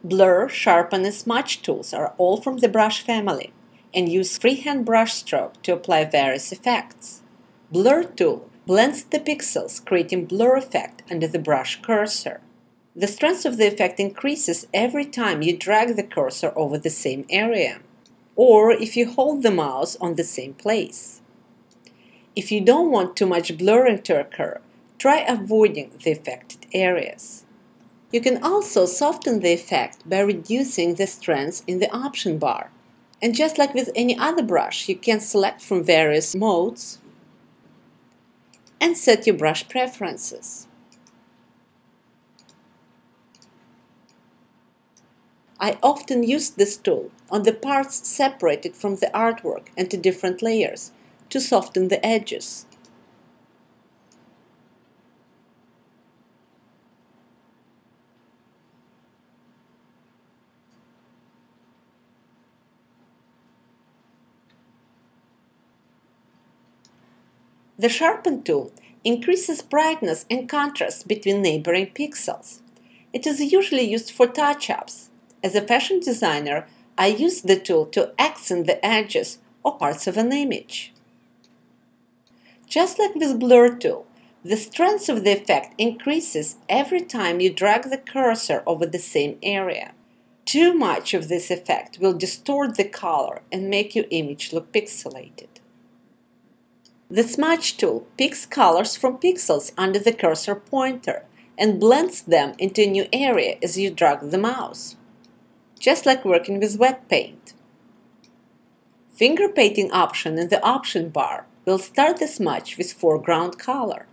Blur, Sharpen, and Smudge tools are all from the brush family and use freehand brush stroke to apply various effects. Blur tool blends the pixels, creating blur effect under the brush cursor. The strength of the effect increases every time you drag the cursor over the same area, or if you hold the mouse on the same place. If you don't want too much blurring to occur, try avoiding the affected areas. You can also soften the effect by reducing the strength in the option bar. And just like with any other brush, you can select from various modes and set your brush preferences. I often use this tool on the parts separated from the artwork into different layers to soften the edges. The Sharpen tool increases brightness and contrast between neighboring pixels. It is usually used for touch-ups. As a fashion designer, I use the tool to accent the edges or parts of an image. Just like with Blur tool, the strength of the effect increases every time you drag the cursor over the same area. Too much of this effect will distort the color and make your image look pixelated. The Smudge tool picks colors from pixels under the cursor pointer and blends them into a new area as you drag the mouse, just like working with wet paint. Finger painting option in the option bar will start the smudge with foreground color.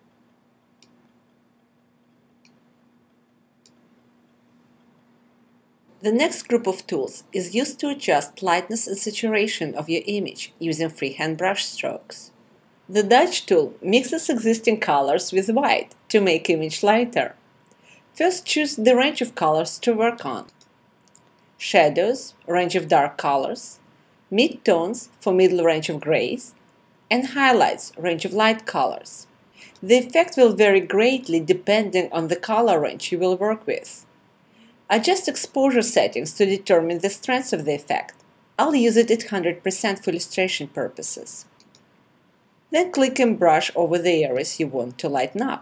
The next group of tools is used to adjust lightness and saturation of your image using freehand brush strokes. The Dodge tool mixes existing colors with white to make image lighter. First, choose the range of colors to work on. Shadows, range of dark colors, mid-tones for middle range of grays, and highlights, range of light colors. The effect will vary greatly depending on the color range you will work with. Adjust exposure settings to determine the strength of the effect. I'll use it at 100% for illustration purposes. Then click and brush over the areas you want to lighten up.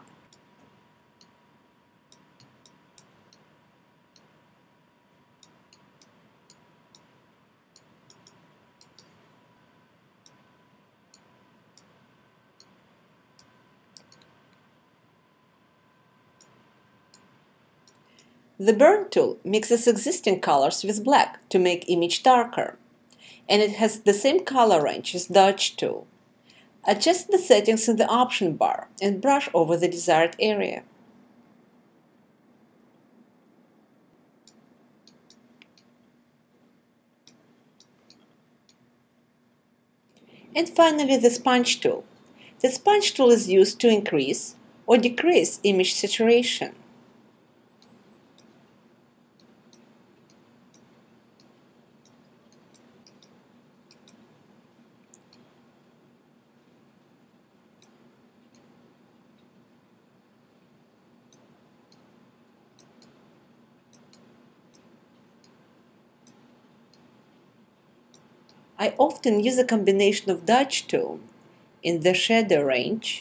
The Burn tool mixes existing colors with black to make image darker, and it has the same color range as Dodge tool. Adjust the settings in the option bar and brush over the desired area. And finally, the Sponge tool. The Sponge tool is used to increase or decrease image saturation. I often use a combination of Dodge tool in the shadow range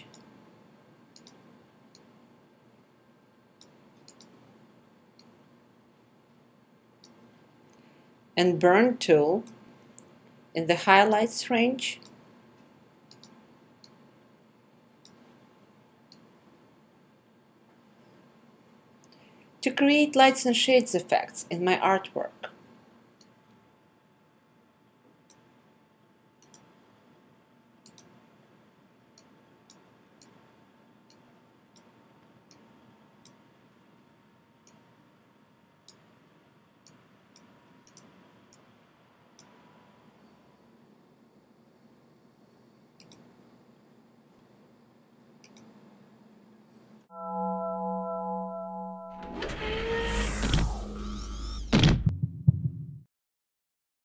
and Burn tool in the highlights range to create lights and shades effects in my artwork.